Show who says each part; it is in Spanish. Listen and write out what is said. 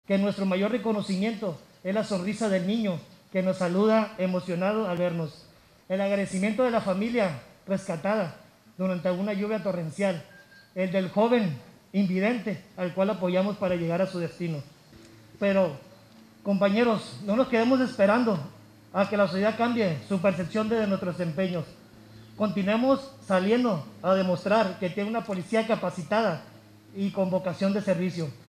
Speaker 1: que nuestro mayor reconocimiento es la sonrisa del niño que nos saluda emocionado al vernos, el agradecimiento de la familia rescatada durante una lluvia torrencial, el del joven invidente al cual apoyamos para llegar a su destino. Pero, compañeros, no nos quedemos esperando a que la sociedad cambie su percepción de nuestros empeños. Continuemos saliendo a demostrar que tiene una policía capacitada y con vocación de servicio.